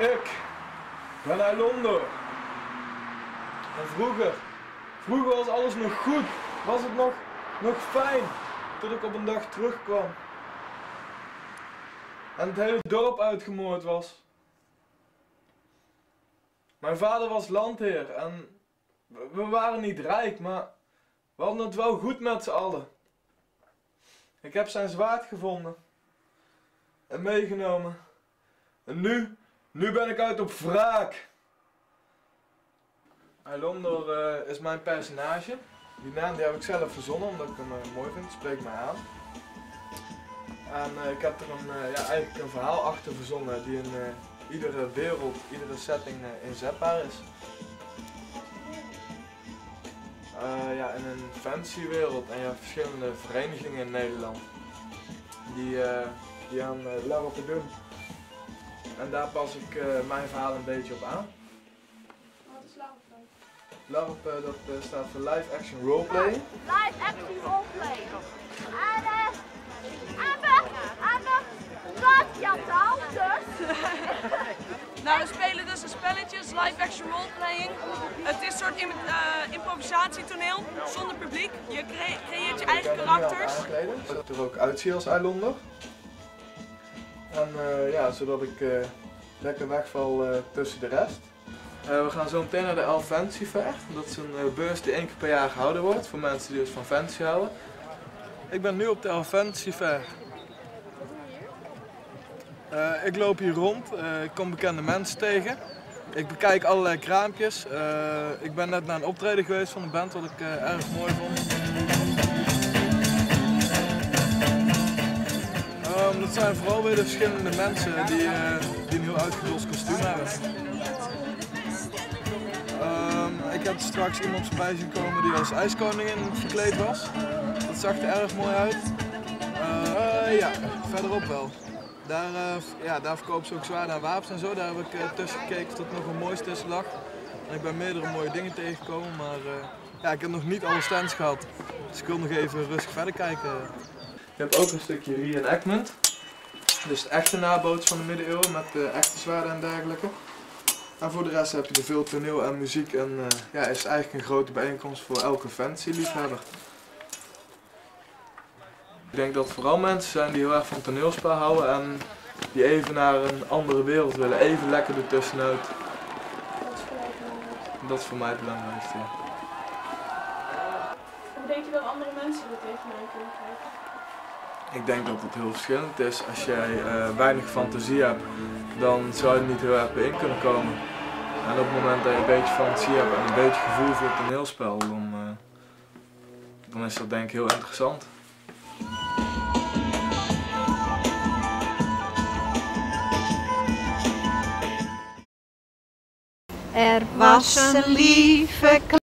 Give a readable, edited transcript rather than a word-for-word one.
Ik ben Eilonder. En vroeger was alles nog goed. Was het nog fijn. Tot ik op een dag terugkwam. En het hele dorp uitgemoord was. Mijn vader was landheer en we waren niet rijk, maar we hadden het wel goed met z'n allen. Ik heb zijn zwaard gevonden en meegenomen. En nu ben ik uit op wraak. Eilonder is mijn personage. Die naam die heb ik zelf verzonnen omdat ik hem mooi vind, spreekt mij aan. En ik heb er eigenlijk een verhaal achter verzonnen die in iedere wereld, iedere setting inzetbaar is. In een fantasywereld en je hebt verschillende verenigingen in Nederland die aan LARPen doen. En daar pas ik mijn verhaal een beetje op aan. Wat is LARP dan? LARP dat staat voor Live Action Roleplay. Live Action Roleplay. Nou, we spelen dus een spelletjes, live action roleplaying. Het is een soort improvisatietoneel zonder publiek. Je creëert je eigen karakters. Zodat ik er ook uitzie als Eilonder. En zodat ik lekker wegval tussen de rest. We gaan zo meteen naar de Elf Fantasy Fair. Dat is een beurs die 1 keer per jaar gehouden wordt voor mensen die dus van fantasy houden. Ik ben nu op de Elf Fantasy Fair. Ik loop hier rond, ik kom bekende mensen tegen. Ik bekijk allerlei kraampjes. Ik ben net naar een optreden geweest van een band wat ik erg mooi vond. Dat zijn vooral weer de verschillende mensen die een heel uitgedost kostuum hebben. Ik heb straks iemand voorbij zien komen die als ijskoningin verkleed was. Dat zag er erg mooi uit. Verderop wel. Daar verkopen ze ook zwaarden en wapens en zo. Daar heb ik tussen gekeken tot nog een moois tussen lag. En ik ben meerdere mooie dingen tegengekomen, maar ik heb nog niet alle stands gehad. Dus ik wil nog even rustig verder kijken. Je hebt ook een stukje reenactment. Dus de echte naboots van de middeleeuwen met echte zwaarden en dergelijke. En voor de rest heb je er veel toneel en muziek en is eigenlijk een grote bijeenkomst voor elke fantasy-liefhebber. Ik denk dat het vooral mensen zijn die heel erg van toneelspel houden en die even naar een andere wereld willen, even lekker ertussenuit. Dat is voor mij het belangrijkste. Ja. Hoe denk je dat andere mensen er tegenaan kunnen kijken? Ik denk dat het heel verschillend is. Als jij weinig fantasie hebt, dan zou je er niet heel erg bij in kunnen komen. En op het moment dat je een beetje fantasie hebt en een beetje gevoel voor het toneelspel, dan is dat denk ik heel interessant. Er was een lieve